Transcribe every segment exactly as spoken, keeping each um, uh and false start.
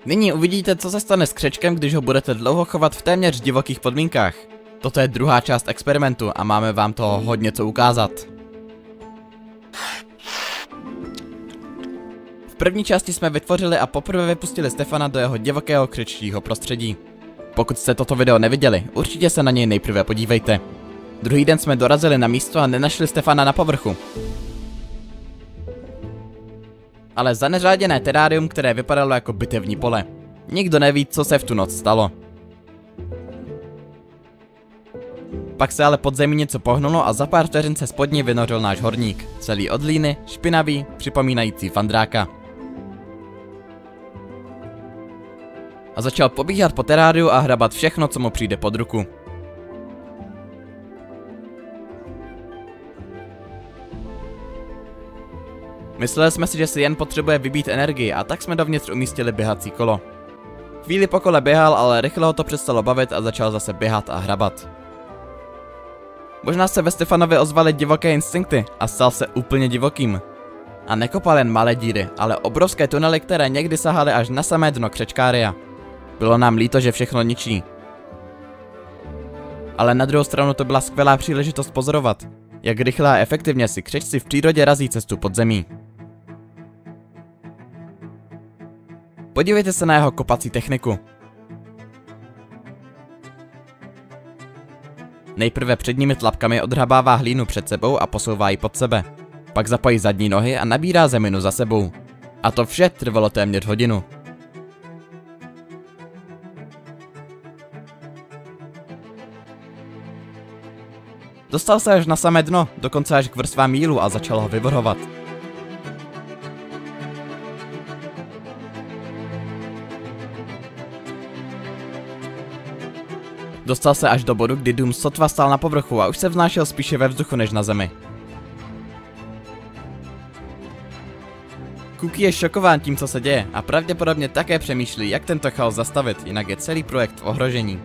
Nyní uvidíte, co se stane s křečkem, když ho budete dlouho chovat v téměř divokých podmínkách. Toto je druhá část experimentu a máme vám toho hodně co ukázat. V první části jsme vytvořili a poprvé vypustili Stefana do jeho divokého křečního prostředí. Pokud jste toto video neviděli, určitě se na něj nejprve podívejte. Druhý den jsme dorazili na místo a nenašli Stefana na povrchu. Ale zaneřáděné terárium, které vypadalo jako bitevní pole. Nikdo neví, co se v tu noc stalo. Pak se ale pod zemí něco pohnulo a za pár vteřin se spod ní vynořil náš horník, celý od hlíny, špinavý, připomínající fandráka. A začal pobíhat po teráriu a hrabat všechno, co mu přijde pod ruku. Mysleli jsme si, že si jen potřebuje vybít energii, a tak jsme dovnitř umístili běhací kolo. Chvíli po kole běhal, ale rychle ho to přestalo bavit a začal zase běhat a hrabat. Možná se ve Stefanovi ozvaly divoké instinkty a stal se úplně divokým. A nekopal jen malé díry, ale obrovské tunely, které někdy sahaly až na samé dno křečkária. Bylo nám líto, že všechno ničí. Ale na druhou stranu to byla skvělá příležitost pozorovat, jak rychle a efektivně si křečci v přírodě razí cestu pod zemí. Podívejte se na jeho kopací techniku. Nejprve předními tlapkami odhrabává hlínu před sebou a posouvá ji pod sebe. Pak zapojí zadní nohy a nabírá zeminu za sebou. A to vše trvalo téměř hodinu. Dostal se až na samé dno, dokonce až k vrstvám jílu a začal ho vyvrhovat. Dostal se až do bodu, kdy dům sotva stál na povrchu a už se vznášel spíše ve vzduchu než na zemi. Cookie je šokován tím, co se děje, a pravděpodobně také přemýšlí, jak tento chaos zastavit, jinak je celý projekt v ohrožení.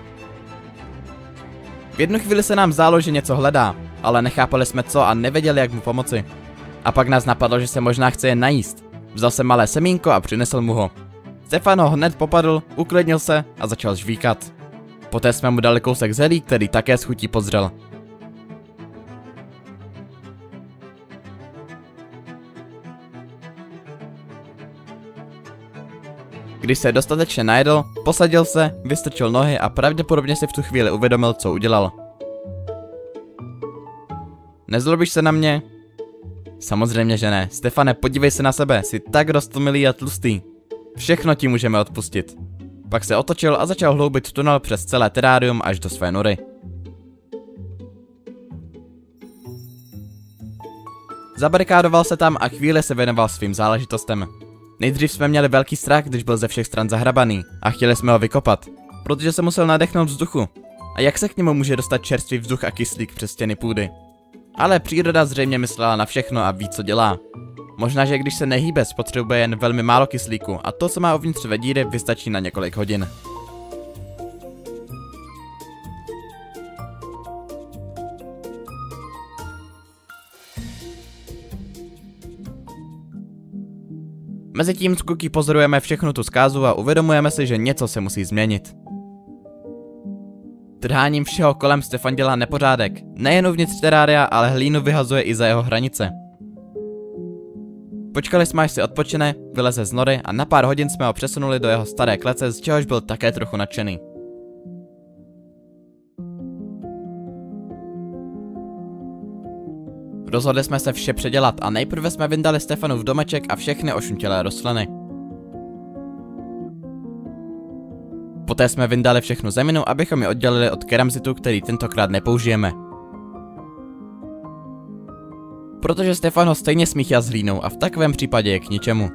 V jednu chvíli se nám zdálo, že něco hledá, ale nechápali jsme co a nevěděli, jak mu pomoci. A pak nás napadlo, že se možná chce jen najíst. Vzal se malé semínko a přinesl mu ho. Stefan ho hned popadl, uklidnil se a začal žvíkat. Poté jsme mu dali kousek zelí, který také s chutí pozřel. Když se dostatečně najedl, posadil se, vystrčil nohy a pravděpodobně si v tu chvíli uvědomil, co udělal. Nezlobíš se na mě? Samozřejmě, že ne. Stefane, podívej se na sebe, jsi tak roztomilý a tlustý. Všechno ti můžeme odpustit. Pak se otočil a začal hloubit tunel přes celé terárium až do své nory. Zabarikádoval se tam a chvíli se věnoval svým záležitostem. Nejdřív jsme měli velký strach, když byl ze všech stran zahrabaný a chtěli jsme ho vykopat, protože se musel nadechnout vzduchu. A jak se k němu může dostat čerstvý vzduch a kyslík přes stěny půdy? Ale příroda zřejmě myslela na všechno a ví, co dělá. Možná, že když se nehýbe, spotřebuje jen velmi málo kyslíku a to, co má uvnitř ve díry, vystačí na několik hodin. Mezitím s Cookie pozorujeme všechnu tu zkázu a uvědomujeme si, že něco se musí změnit. Trháním všeho kolem Stefan dělá nepořádek. Nejen uvnitř terária, ale hlínu vyhazuje i za jeho hranice. Počkali jsme, až si odpočine, vyleze z nory a na pár hodin jsme ho přesunuli do jeho staré klece, z čehož byl také trochu nadšený. Rozhodli jsme se vše předělat a nejprve jsme vyndali Stefanův domeček a všechny ošuntělé rostliny. Poté jsme vyndali všechnu zeminu, abychom ji oddělili od keramzitu, který tentokrát nepoužijeme. Protože Stefan ho stejně smíchá s hlínou a v takovém případě je k ničemu.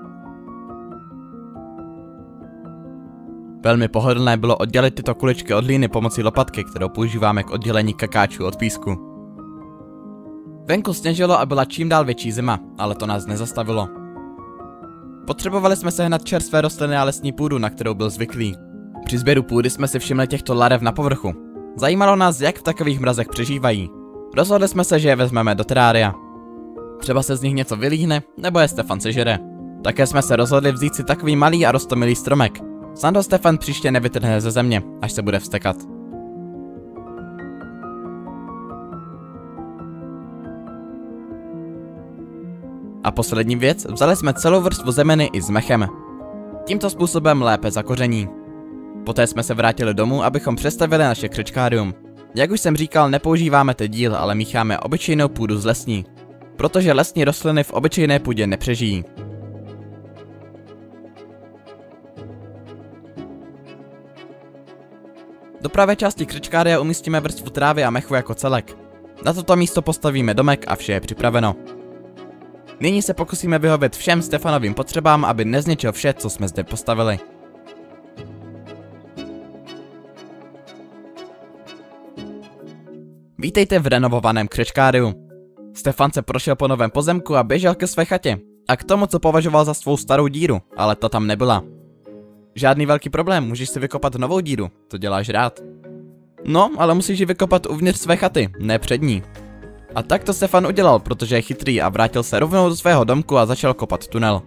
Velmi pohodlné bylo oddělit tyto kuličky od hlíny pomocí lopatky, kterou používáme k oddělení kakáčů od písku. Venku sněžilo a byla čím dál větší zima, ale to nás nezastavilo. Potřebovali jsme sehnat čerstvé rostliny a lesní půdu, na kterou byl zvyklý. Při sběru půdy jsme si všimli těchto larev na povrchu. Zajímalo nás, jak v takových mrazech přežívají. Rozhodli jsme se, že je vezmeme do terária. Třeba se z nich něco vylíhne, nebo je Stefan sežere. Také jsme se rozhodli vzít si takový malý a roztomilý stromek. Snad ho Stefan příště nevytrhne ze země, až se bude vztekat. A poslední věc, vzali jsme celou vrstvu zeminy i s mechem. Tímto způsobem lépe zakoření. Poté jsme se vrátili domů, abychom přestavili naše křečkárium. Jak už jsem říkal, nepoužíváme teď díl, ale mícháme obyčejnou půdu z lesní. Protože lesní rostliny v obyčejné půdě nepřežijí. Do pravé části křečkária umístíme vrstvu trávy a mechu jako celek. Na toto místo postavíme domek a vše je připraveno. Nyní se pokusíme vyhovět všem Stefanovým potřebám, aby nezničil vše, co jsme zde postavili. Vítejte v renovovaném křečkáriu. Stefan se prošel po novém pozemku a běžel ke své chatě. A k tomu, co považoval za svou starou díru, ale ta tam nebyla. Žádný velký problém, můžeš si vykopat novou díru, to děláš rád. No, ale musíš ji vykopat uvnitř své chaty, ne před ní. A tak to Stefan udělal, protože je chytrý a vrátil se rovnou do svého domku a začal kopat tunel.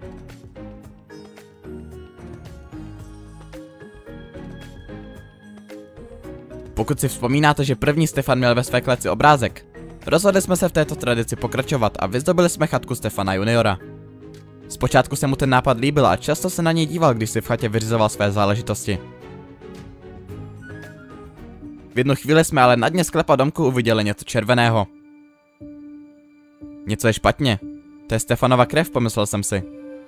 Pokud si vzpomínáte, že první Stefan měl ve své kleci obrázek, rozhodli jsme se v této tradici pokračovat a vyzdobili jsme chatku Stefana juniora. Zpočátku se mu ten nápad líbil a často se na něj díval, když si v chatě vyřizoval své záležitosti. V jednu chvíli jsme ale na dně sklepa domku uviděli něco červeného. Něco je špatně. To je Stefanova krev, pomyslel jsem si.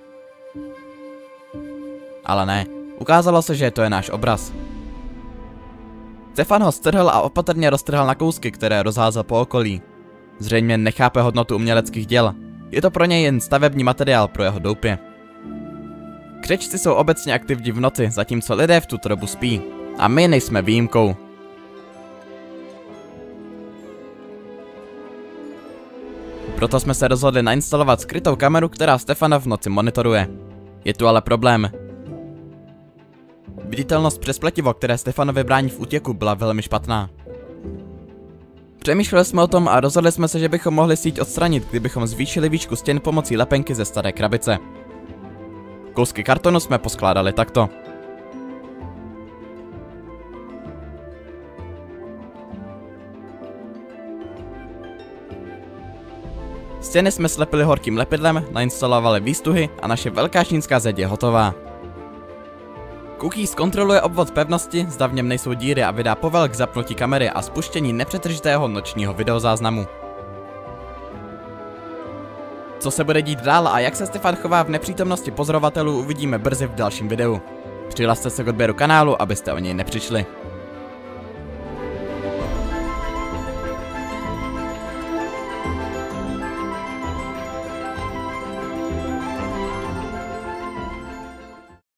Ale ne, ukázalo se, že to je náš obraz. Stefan ho strhl a opatrně roztrhal na kousky, které rozházel po okolí. Zřejmě nechápe hodnotu uměleckých děl. Je to pro něj jen stavební materiál pro jeho doupě. Křečci jsou obecně aktivní v noci, zatímco lidé v tuto dobu spí. A my nejsme výjimkou. Proto jsme se rozhodli nainstalovat skrytou kameru, která Stefana v noci monitoruje. Je tu ale problém. Viditelnost přes pletivo, které Stefanovi brání v útěku, byla velmi špatná. Přemýšleli jsme o tom a rozhodli jsme se, že bychom mohli síť odstranit, kdybychom zvýšili výšku stěn pomocí lepenky ze staré krabice. Kousky kartonu jsme poskládali takto. Stěny jsme slepili horkým lepidlem, nainstalovali výstuhy a naše velká čínská zeď je hotová. Cookie zkontroluje obvod pevnosti, zda v něm nejsou díry a vydá povel k zapnutí kamery a spuštění nepřetržitého nočního videozáznamu. Co se bude dít dál a jak se Stefan chová v nepřítomnosti pozorovatelů, uvidíme brzy v dalším videu. Přihlaste se k odběru kanálu, abyste o něj nepřišli.